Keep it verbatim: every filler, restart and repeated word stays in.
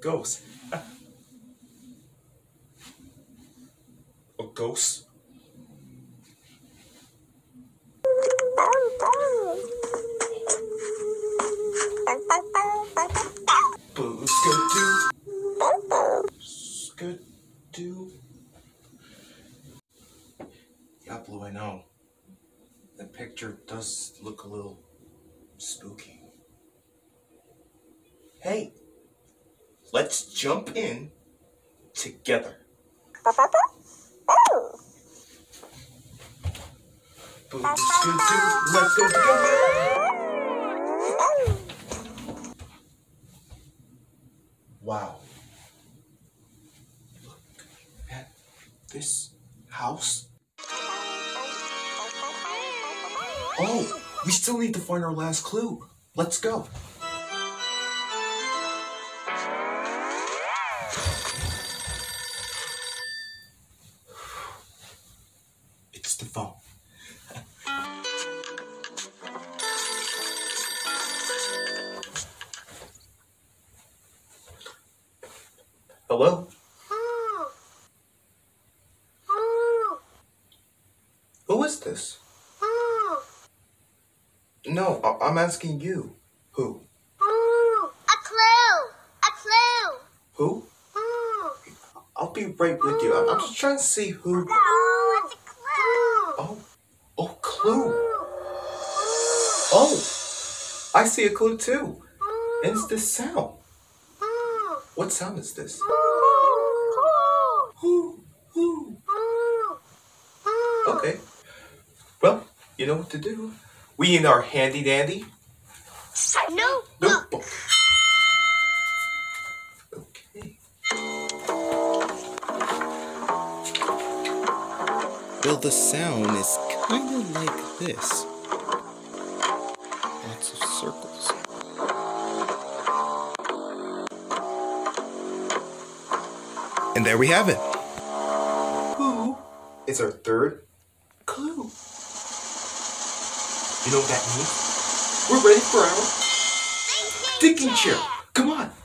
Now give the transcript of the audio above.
ghost. A ghost? Boo, Skidoo. Skidoo. Yeah, Blue, I know. The picture does look a little spooky. Hey, let's jump in together. Boo, Skidoo, let's go together. Wow. Look at this house. Oh, we still need to find our last clue. Let's go. It's the phone. Hello? Who is this? No, I I'm asking you. Who? A clue! A clue! Who? I'll be right with you. I'm I'm just trying to see who. Oh, it's a clue! Oh, oh, clue. Oh, I see a clue too. And it's this sound. What sound is this? Who? Who? Okay. Well, you know what to do. We need our handy dandy No. notebook. Okay. Well, the sound is kind of like this. Lots of circles. And there we have it. Who is our third clue? You know what that means? We're ready for our thinking chair. Come on.